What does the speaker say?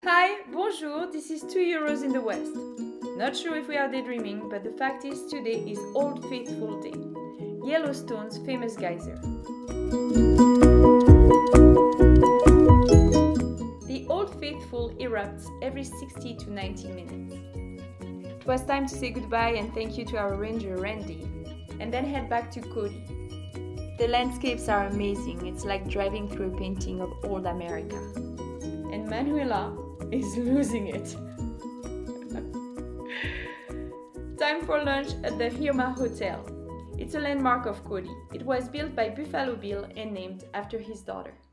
Hi, bonjour, this is 2 euros in the West. Not sure if we are daydreaming, but the fact is today is Old Faithful Day, Yellowstone's famous geyser. The Old Faithful erupts every 60 to 90 minutes. It was time to say goodbye and thank you to our ranger Randy, and then head back to Cody. The landscapes are amazing, it's like driving through a painting of old America. And Manuela is losing it. Time for lunch at the Hirma Hotel. It's a landmark of Cody. It was built by Buffalo Bill and named after his daughter.